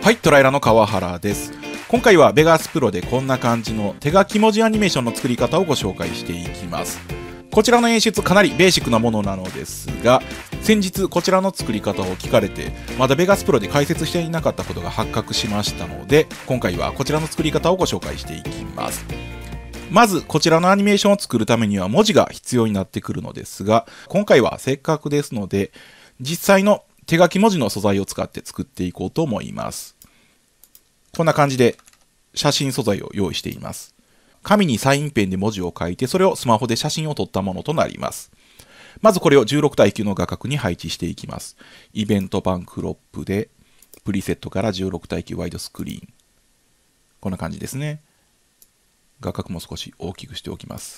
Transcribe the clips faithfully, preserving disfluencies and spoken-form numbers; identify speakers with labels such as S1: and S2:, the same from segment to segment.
S1: はい、トライラの川原です。今回はベガスプロでこんな感じの手書き文字アニメーションの作り方をご紹介していきます。こちらの演出かなりベーシックなものなのですが、先日こちらの作り方を聞かれてまだベガスプロで解説していなかったことが発覚しましたので、今回はこちらの作り方をご紹介していきます。まずこちらのアニメーションを作るためには文字が必要になってくるのですが、今回はせっかくですので実際の手書き文字の素材を使って作っていこうと思います。こんな感じで写真素材を用意しています。紙にサインペンで文字を書いて、それをスマホで写真を撮ったものとなります。まずこれをじゅうろくたいきゅうの画角に配置していきます。イベント版クロップでプリセットからじゅうろくたいきゅうワイドスクリーン。こんな感じですね。画角も少し大きくしておきます。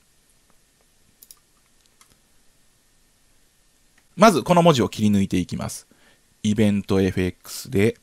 S1: まずこの文字を切り抜いていきます。イベント エフエックス で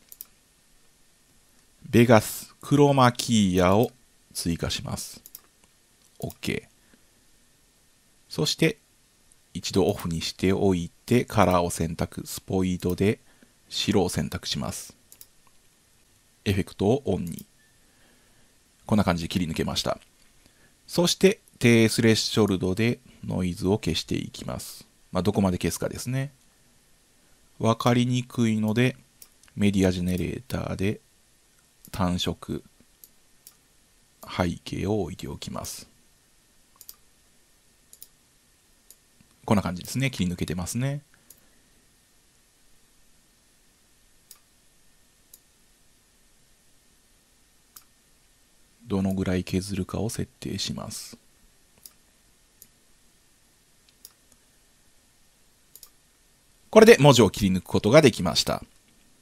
S1: ベガスクロマキーヤを追加します。OK。そして一度オフにしておいてカラーを選択、スポイドで白を選択します。エフェクトをオンに。こんな感じで切り抜けました。そして低スレッショルドでノイズを消していきます。まあ、どこまで消すかですね。わかりにくいのでメディアジェネレーターで単色背景を置いておきます。こんな感じですね。切り抜けてますね。どのぐらい削るかを設定します。これで文字を切り抜くことができました。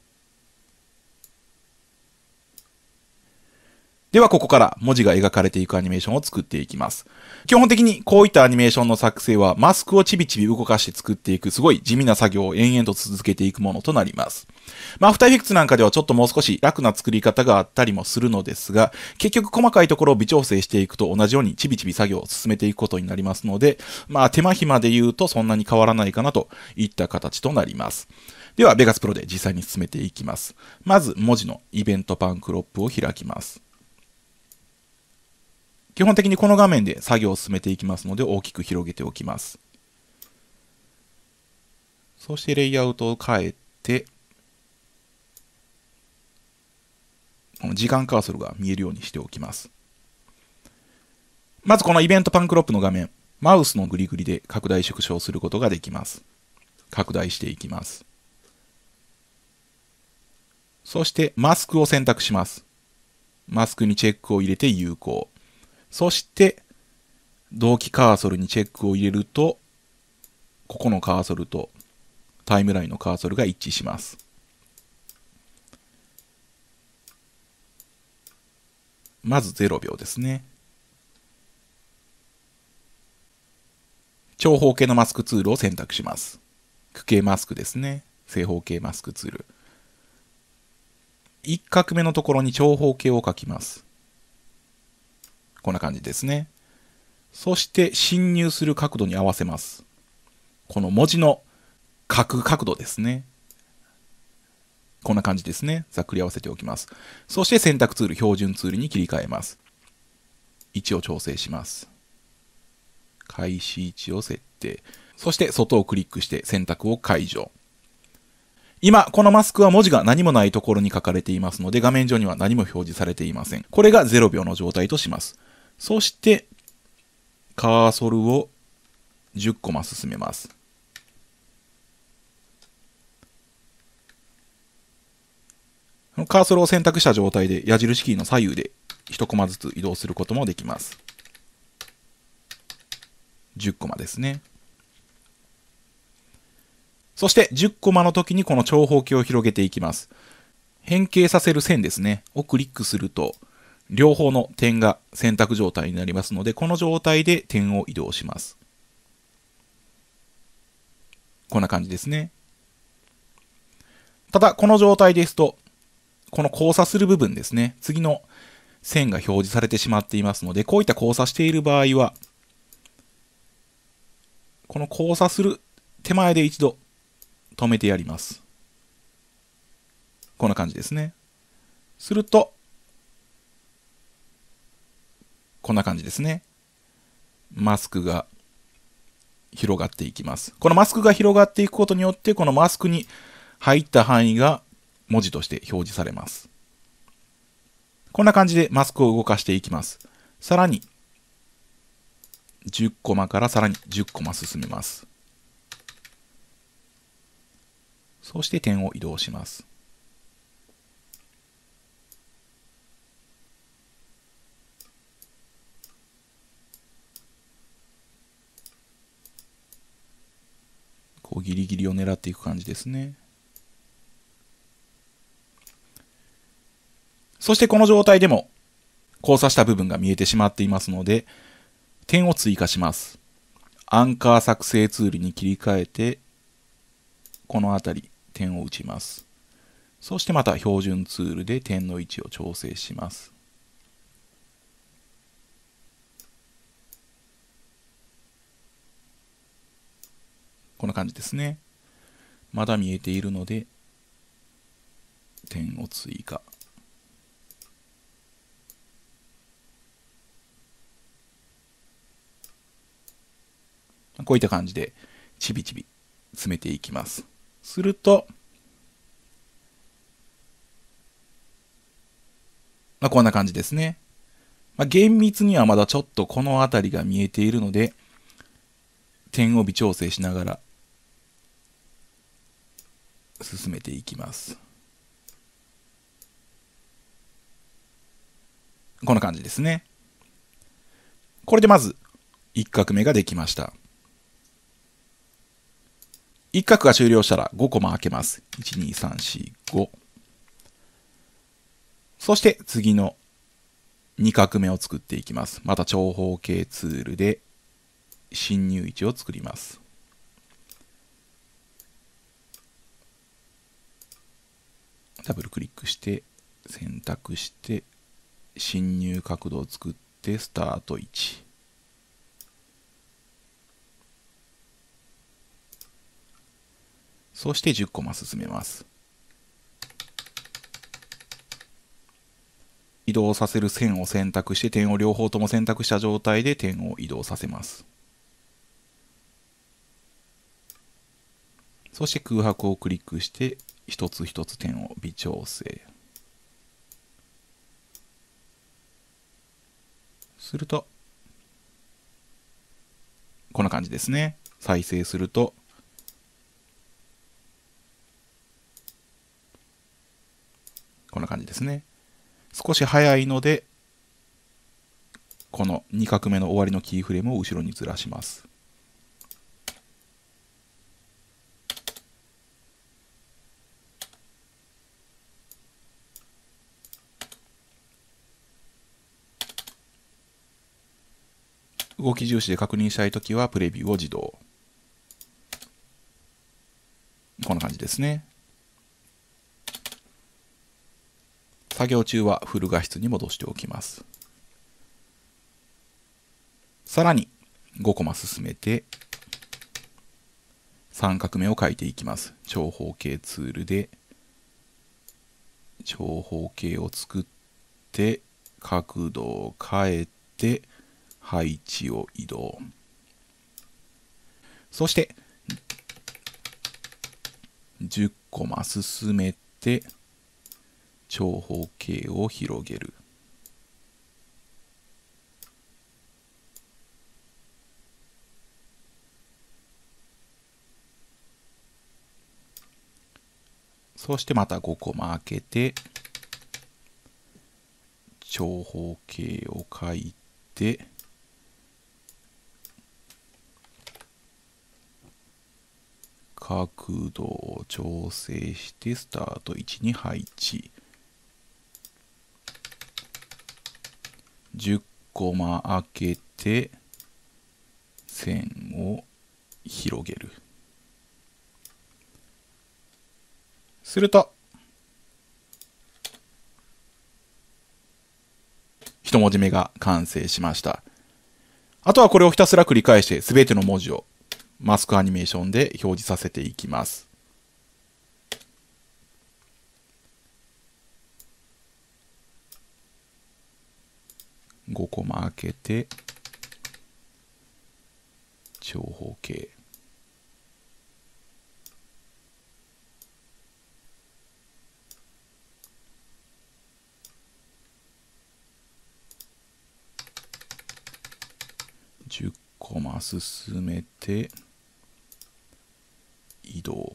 S1: ではここから文字が描かれていくアニメーションを作っていきます。基本的にこういったアニメーションの作成はマスクをちびちび動かして作っていくすごい地味な作業を延々と続けていくものとなります。まあ、アフターエフェクツなんかではちょっともう少し楽な作り方があったりもするのですが、結局細かいところを微調整していくと同じようにちびちび作業を進めていくことになりますので、まあ手間暇で言うとそんなに変わらないかなといった形となります。ではベガスプロで実際に進めていきます。まず文字のイベント版クロップを開きます。基本的にこの画面で作業を進めていきますので大きく広げておきます。そしてレイアウトを変えて、この時間カーソルが見えるようにしておきます。まずこのイベントパンクロップの画面、マウスのグリグリで拡大縮小することができます。拡大していきます。そしてマスクを選択します。マスクにチェックを入れて有効。そして同期カーソルにチェックを入れると、ここのカーソルとタイムラインのカーソルが一致します。まずゼロびょうですね。長方形のマスクツールを選択します。区形マスクですね。正方形マスクツール。一画目のところに長方形を書きます。こんな感じですね。そして侵入する角度に合わせます。この文字の書く角度ですね。こんな感じですね。ざっくり合わせておきます。そして選択ツール、標準ツールに切り替えます。位置を調整します。開始位置を設定。そして外をクリックして選択を解除。今、このマスクは文字が何もないところに書かれていますので、画面上には何も表示されていません。これがゼロびょうの状態とします。そして、カーソルをじゅっコマ進めます。カーソルを選択した状態で矢印キーの左右でいちコマずつ移動することもできます。じゅっコマですね。そしてじゅっコマの時にこの長方形を広げていきます。変形させる線ですね。をクリックすると、両方の点が選択状態になりますので、この状態で点を移動します。こんな感じですね。ただ、この状態ですと、この交差する部分ですね。次の線が表示されてしまっていますので、こういった交差している場合は、この交差する手前で一度止めてやります。こんな感じですね。 すると、こんな感じですね。マスクが広がっていきます。このマスクが広がっていくことによって、このマスクに入った範囲が文字として表示されます。こんな感じでマスクを動かしていきます。さらに、じゅっコマからさらにじゅっコマ進めます。そして点を移動します。こうギリギリを狙っていく感じですね。そしてこの状態でも交差した部分が見えてしまっていますので、点を追加します。アンカー作成ツールに切り替えて、このあたり点を打ちます。そしてまた標準ツールで点の位置を調整します。こんな感じですね。まだ見えているので、点を追加。こういった感じで、ちびちび詰めていきます。すると、まあ、こんな感じですね。まあ、厳密にはまだちょっとこの辺りが見えているので、点を微調整しながら進めていきます。こんな感じですね。これでまずいっ画目ができました。いっ画が終了したらごコマ開けます。いち、に、さん、し、ご。そして次のに画目を作っていきます。また長方形ツールで侵入位置を作ります。ダブルクリックして選択して侵入角度を作ってスタート位置。そしてじゅっコマ進めます。移動させる線を選択して点を両方とも選択した状態で点を移動させます。そして空白をクリックして一つ一つ点を微調整。すると、こんな感じですね。再生すると、こんな感じですね。少し早いので、このに画目の終わりのキーフレームを後ろにずらします。動き重視で確認したいときはプレビューを自動。こんな感じですね。作業中はフル画質に戻しておきます。さらにごコマ進めてさん画目を描いていきます。長方形ツールで長方形を作って角度を変えて配置を移動。そしてじゅっコマ進めて長方形を広げる。そしてまたごコマ開けて長方形を書いて角度を調整してスタート位置に配置。じゅっコマ開けて線を広げる。すると一文字目が完成しました。あとはこれをひたすら繰り返して全ての文字をマスクアニメーションで表示させていきます。 ごコマ開けて長方形。じゅっコマ進めて移動。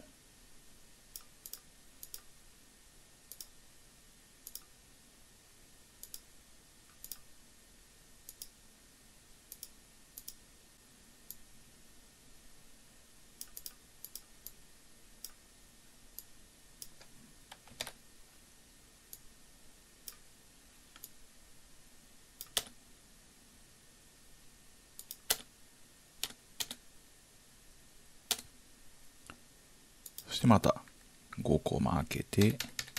S1: そしてまたごコマ開けて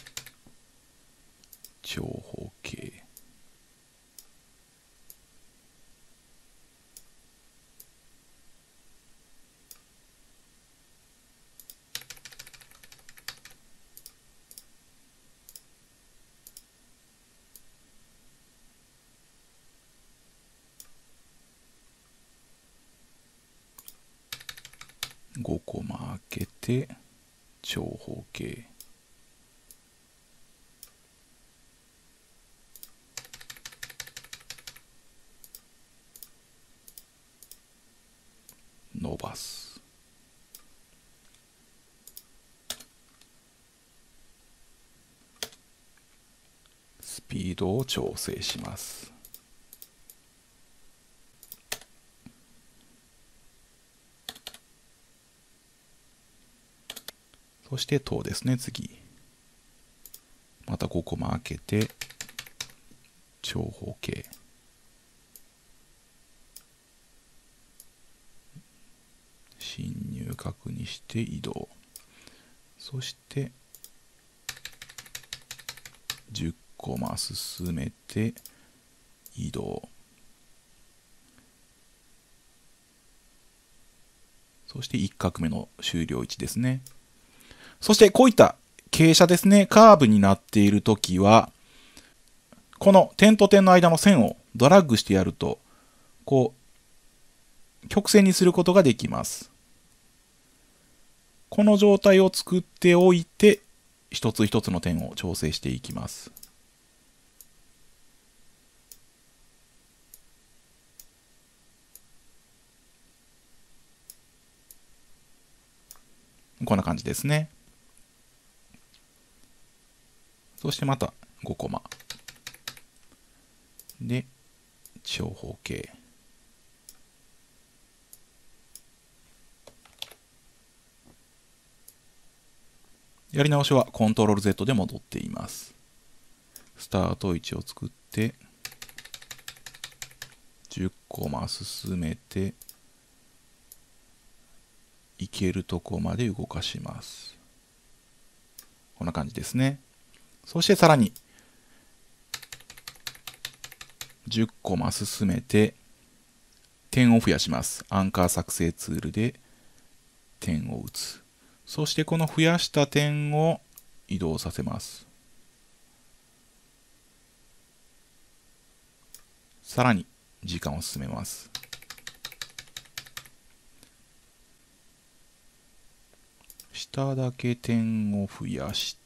S1: 長方形。ごコマ開けて長方形。伸ばす。スピードを調整します。そして等ですね、次。またごコマ開けて長方形。侵入確認して移動。そしてじゅっコマ進めて移動。そしていっ画目の終了位置ですね。そしてこういった傾斜ですね、カーブになっているときは、この点と点の間の線をドラッグしてやると、こう、曲線にすることができます。この状態を作っておいて、一つ一つの点を調整していきます。こんな感じですね。そしてまたごコマ。で、長方形。やり直しはコントロールゼット で戻っています。スタート位置を作って、じゅっコマ進めて、いけるとこまで動かします。こんな感じですね。そしてさらに、じゅっコマ進めて、点を増やします。アンカー作成ツールで点を打つ。そしてこの増やした点を移動させます。さらに時間を進めます。下だけ点を増やして、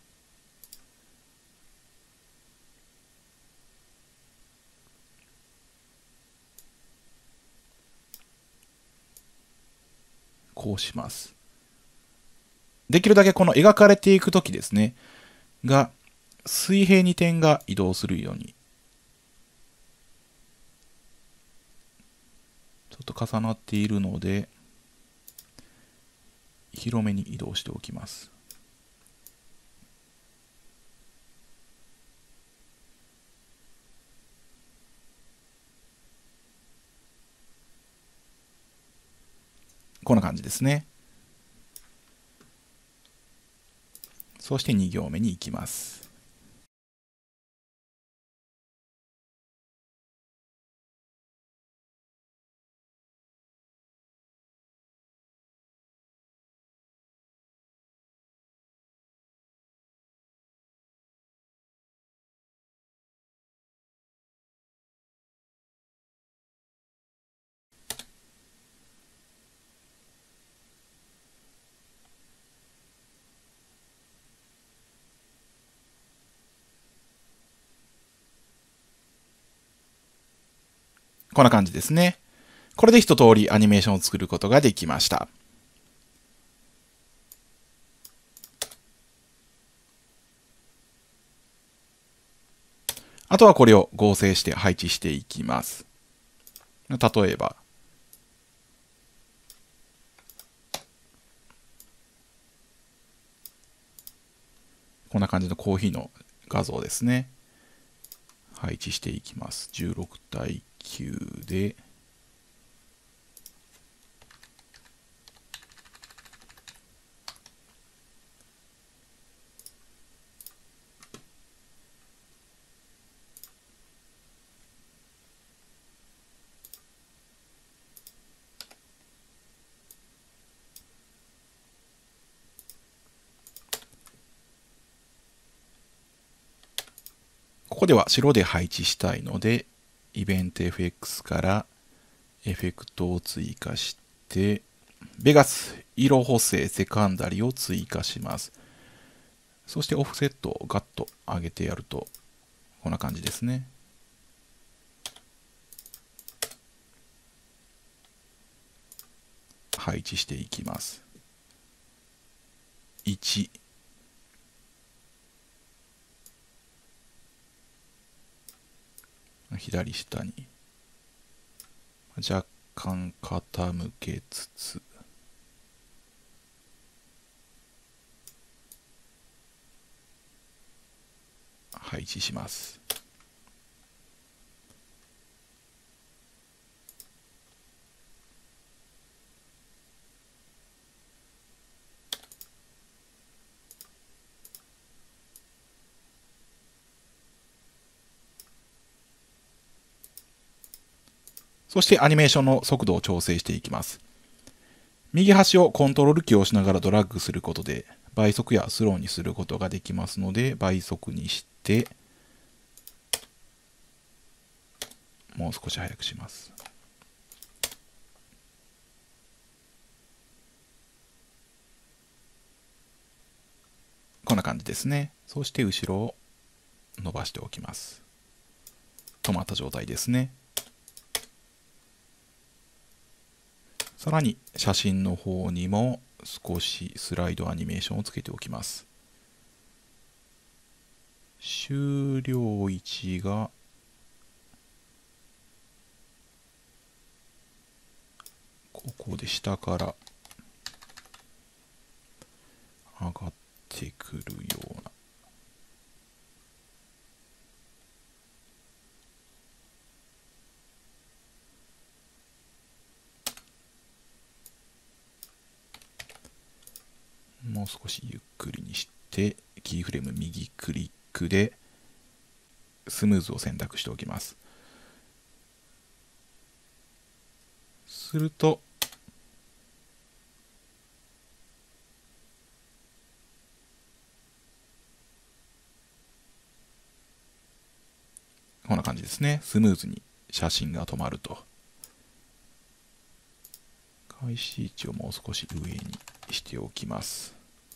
S1: こうします。できるだけこの描かれていくときですね、が、水平に点が移動するように、ちょっと重なっているので、広めに移動しておきます。こんな感じですね。そしてに行目に行きます。 こんな感じですね。これで一通りアニメーションを作ることができました。あとはこれを合成して配置していきます。例えば、こんな感じのコーヒーの画像ですね。配置していきます。じゅうろくたいきゅうで、ここでは白で配置したいので、イベント エフエックス からエフェクトを追加して、ベガス色補正セカンダリを追加します。そしてオフセットをガッと上げてやると、こんな感じですね。配置していきます。いち、左下に若干傾けつつ、配置します。そしてアニメーションの速度を調整していきます。右端をコントロールキーを押しながらドラッグすることで倍速やスローにすることができますので、倍速にしてもう少し速くします。こんな感じですね。そして後ろを伸ばしておきます。止まった状態ですね。さらに写真の方にも少しスライドアニメーションをつけておきます。終了位置がここで下から上がってくるような、もう少しゆっくりにしてキーフレーム右クリックでスムーズを選択しておきます。するとこんな感じですね。スムーズに写真が止まると。開始位置をもう少し上にしておきます。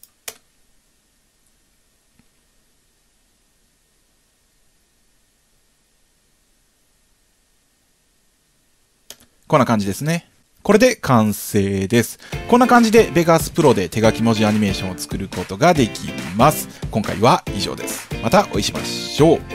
S1: こんな感じですね。これで完成です。こんな感じで Vegas Pro で手書き文字アニメーションを作ることができます。今回は以上です。またお会いしましょう。